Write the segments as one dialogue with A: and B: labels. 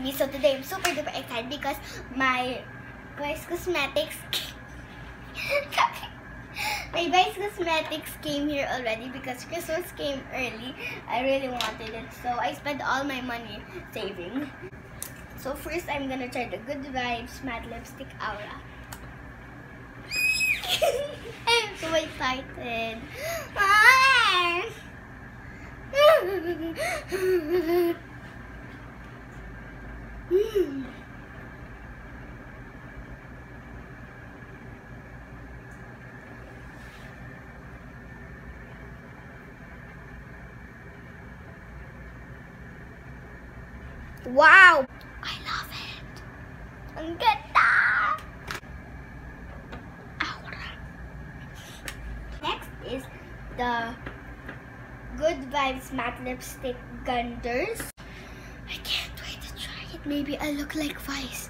A: me. So today I'm super duper excited because my Vice Cosmetics my Vice Cosmetics came here already because Christmas came early. I really wanted it, so I spent all my money saving. So first I'm gonna try the Good Vibes Matte Lipstick Aura. I'm so excited. Wow! I love it! Ang ganda! Aura. Next is the Good Vibes Matte Lipstick Gunders. I can't wait to try it. Maybe I look like Vice.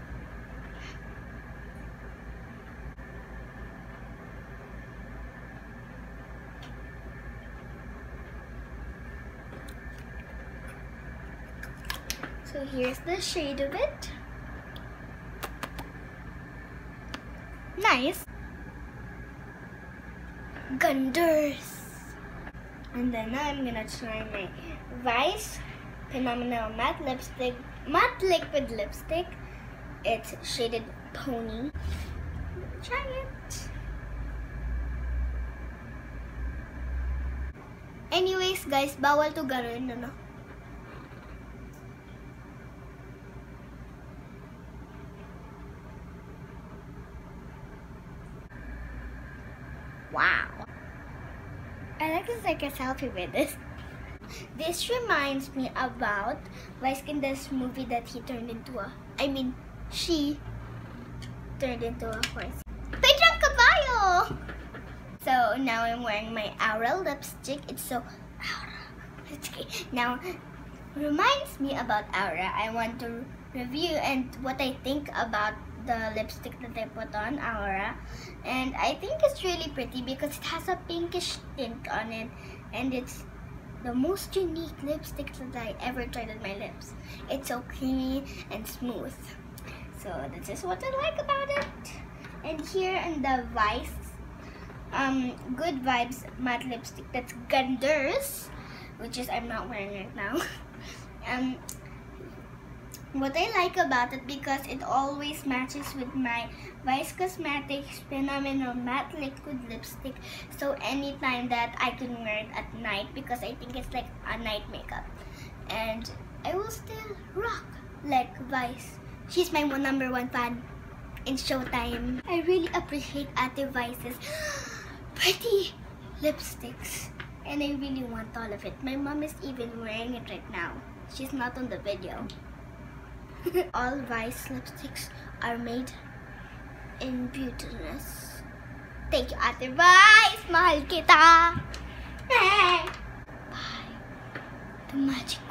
A: So here's the shade of it. Nice. Gunders. And then now I'm gonna try my Vice Phenomenal Matte Lipstick, Matte Liquid Lipstick. It's shaded Pony. Try it. Anyways, guys, bawal to gano'n, ano? Wow. I like to take a selfie with this. This reminds me about Vice Ganda's movie that he turned into a, she turned into a horse. Pedrong Caballo! So now I'm wearing my Aura lipstick. It's so Aura. Okay. Now, reminds me about Aura. I want to review and what I think about the lipstick that I put on, Aura. And I think it's really pretty because it has a pinkish tint on it, and it's the most unique lipstick that I ever tried on my lips. It's so creamy and smooth. So this is what I like about it. And here in the Vice Good Vibes Matte Lipstick, that's Gunders, which is I'm not wearing right now. What I like about it, because it always matches with my Vice Cosmetics Phenomenal Matte Liquid Lipstick. So anytime that I can wear it at night, because I think it's like a night makeup. And I will still rock like Vice. She's my #1 fan in Showtime. I really appreciate Ate Vice's pretty lipsticks. And I really want all of it. My mom is even wearing it right now. She's not on the video. All Vice lipsticks are made in beautiness. Thank you, Ate Vice! Mahal kita! Bye! The magic